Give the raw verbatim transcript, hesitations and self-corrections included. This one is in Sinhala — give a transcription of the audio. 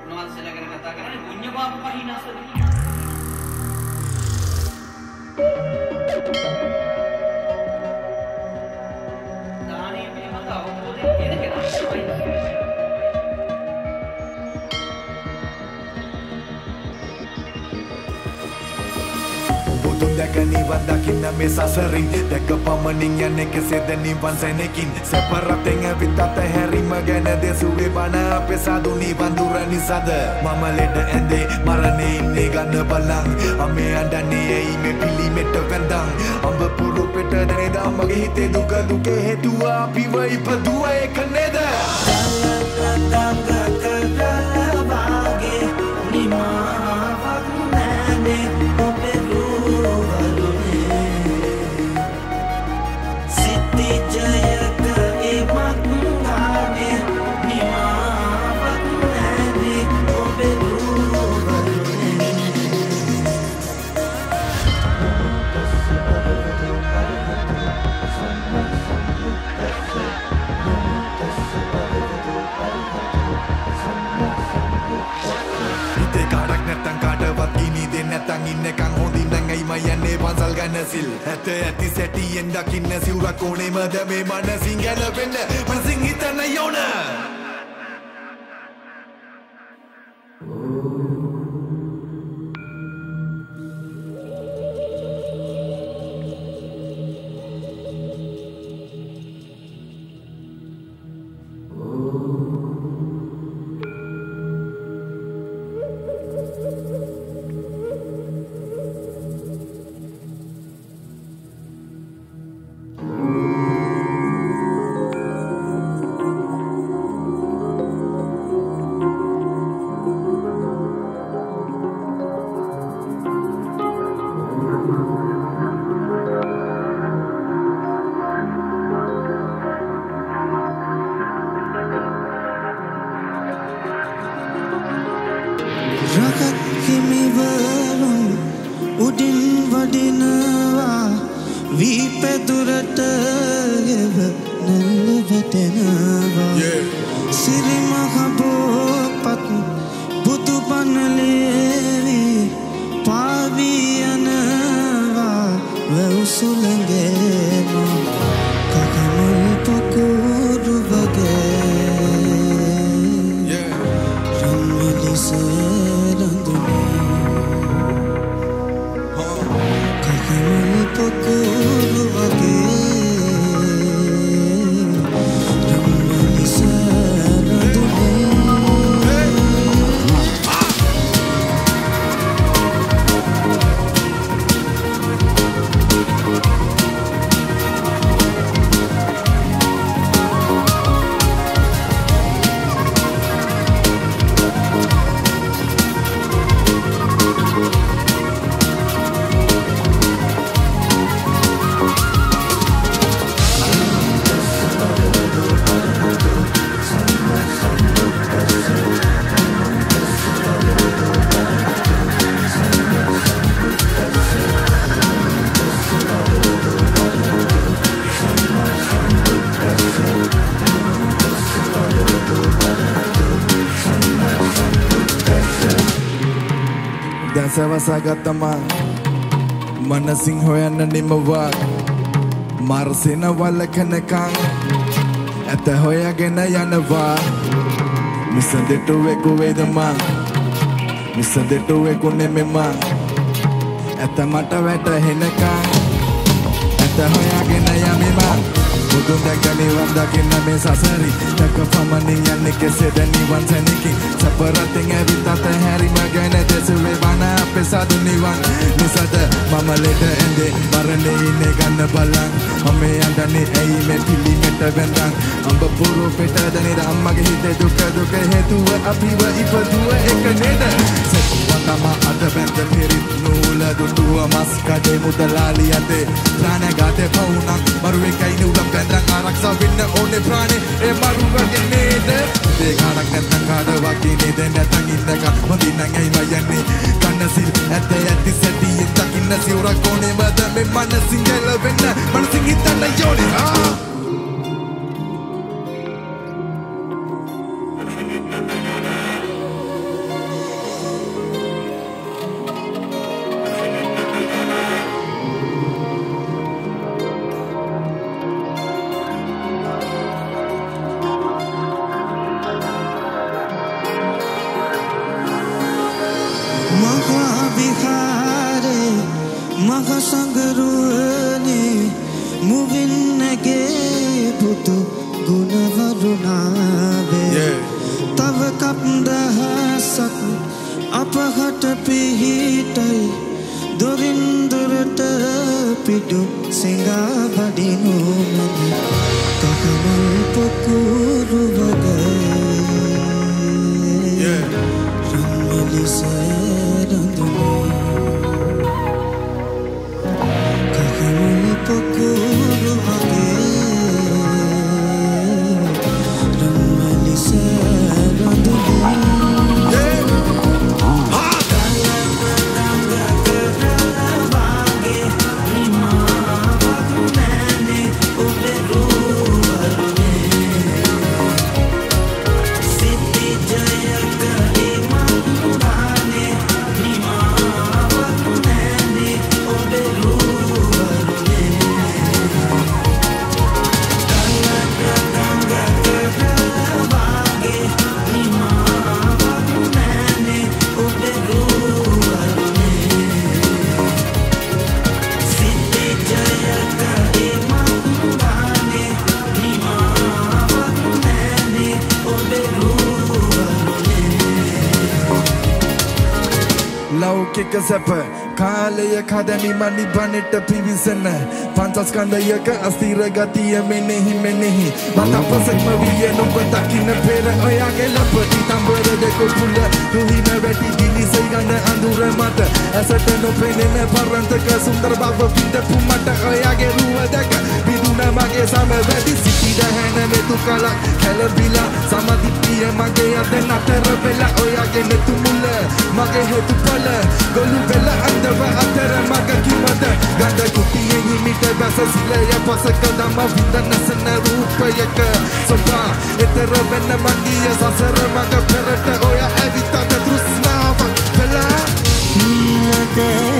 උන්වහන්සේලා ගැන කතා කරන්නේ පුණ්‍ය පාප පරිණාසද. දානීය පිළිබඳ අවබෝධය තියෙන කෙනා තමයි. දැක නිවන් දකින්න මේ සසරින් දැක පමණින් යන්නේ කෙසේද නිවන් සැනකින් සැපරතෙන් ඇවිත් අතහැරීම ගැන දෙසුවේ බණ අපේ සාදු නිවන් දුර නිසාද මම ලෙඩ ඇඳේ මරණේ ඉන්නේ ගන්න බලන් අමේ අඬන්නේ ඇයි මේ පිළිමෙට වැඳන් අඹ පුරු පෙට දැනේද මගේ හිතේ දුක දුකේ හේතුව අපිව ඉපදුව ඒක නේද ඉන්නකං හොඳින් නං ඇයි මයන්නේ පන්සල් ගන්න සිල් ඇත ඇති සැටියෙන් දකින්න සිවුරක් ඕනෙමද මේ මනසින් ගැලපෙන්න මනසින් හිතන්න යෝන Rakat himiwarun udin vadinawa viipedurata eva nalla vatenawa siri mahabopat budu banalevi paviyanawa vausulangema kakamal pakuru vage ranvilisa Pukul wage ramli saradune සවසගත්තමා මනසින් හොයන්න නිමවක් මර්සෙන වලකනකං ඇත හොයගෙන යනවා මිසදෙටුවෙකු වේදමා මිසදෙටුවෙකු නෙමෙමා ඇත මට වැටහෙනකං ඇත හොයගෙන යමෙමා බුදුන් දැක නිවන් දකින්න මේ සසරි දැක පමණින් යන්නේ කෙසේද නිවන් සැනකින් සපරතෙන් ඇවිත් අතහැරීම ගැන දෙසුවේ බණ අපේ සාදු නිවන් නිසාද මම ලෙඩ ඇඳේ මරණේ ඉන්නේ ගන්න බලන් අමේ අඬන්නේ ඇයි මේ පිළිමෙට වැඳන් අඹ පුරු පෙට දැනේද අම්මගේ හිතේ දුක දුක හේතුව අපිව ඉපදුව එක නේද සත්වතම අද බැඳ පිරිත් නූල දුටුව මස් කඩේ මුදලාලි යතේ ප්‍රාණඝාතේ පවුනක් මරුවෙකයි නුලම් බැඳන් ආරක්ෂා වෙන්න ඕනේ ප්‍රාණේ ඒ මරුවගේ නේද ඒ ගානක් නැත්තම් කාඩවක් නේද නැත්තම් ඉන්නක හොඳින් නං ඇයි මයන්නේ කන්නසිල් ඇත ඇති සැටියෙන් දකින්න සිවුරක් ඕනෙමද මේ මනසින් ගැලවෙන්න මනසින් හිතන්න යෝනේ ආ Kare Maha sangaruane Muvinnage putu guna varunave Tava kapdahasak apahata pihitai Durin durata pidu singa badinu mani Kakamal pukuru bagai Rammelisa randune Kakamal pukuru bagai Rammelisa randune Kika sepa Kalaya kadami mani baneta pivisana Panchaskandaya ka astira gatiya menehi menehi Mata pasak maviya no batakina pera Oyage lapati tambara deko pula Tuhina veti dini saigana andura mata Asata no penena parantaka sundar baba pinta pumata Oyage ruwa deka Biduna mage sama veti Siti dahana metu kalak Kala bila sama dipiya mage adana terabela Oyage netu mula Mage hetu pala Golu vela andava atara maga kimada Ganda kutiye himita basa sila ya pasa kadama Vinda nasana rupa yaka Sopa etera vena mangiya sasara maga perata Oya evita da trusna vak vela Nila